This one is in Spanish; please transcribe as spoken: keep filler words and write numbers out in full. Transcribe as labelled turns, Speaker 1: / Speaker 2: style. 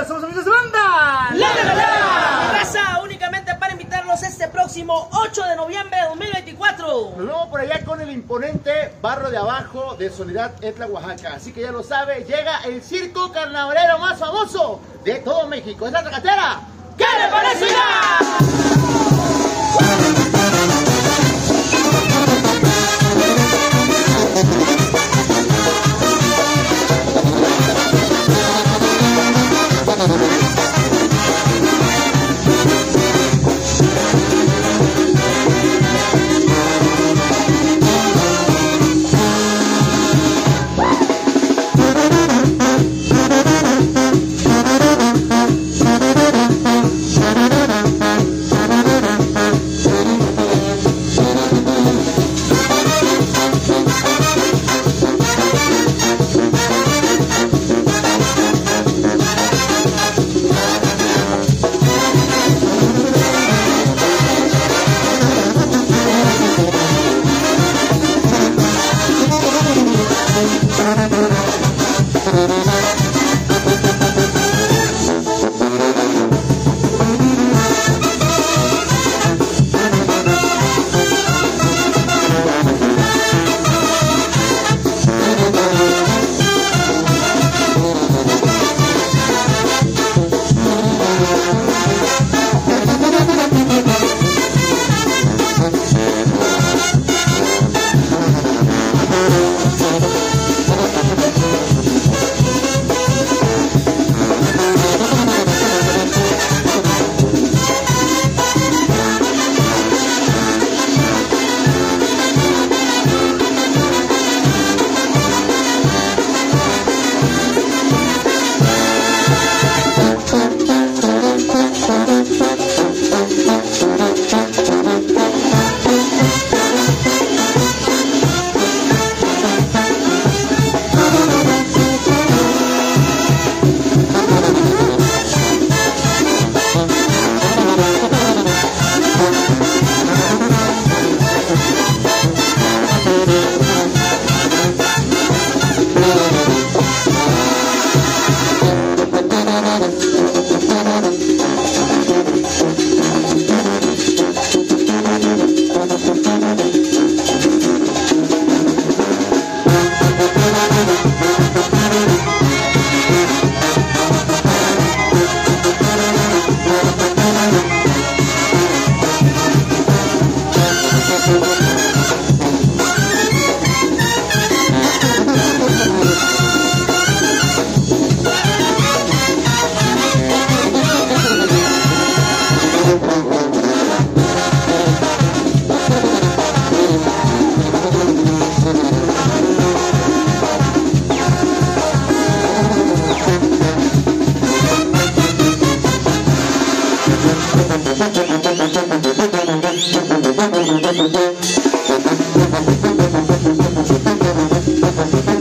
Speaker 1: Hola, somos amigos de banda.
Speaker 2: ¡La, la, la, la! Raza, únicamente para invitarlos este próximo ocho de noviembre de dos mil veinticuatro.
Speaker 3: Nos vemos por allá con el imponente Barro de Abajo de Soledad, Etla, Oaxaca. Así que ya lo sabe, llega el circo carnavalero más famoso de todo México. ¡Es la Tracatera!
Speaker 2: ¿Qué le parece ya?
Speaker 3: Thank you.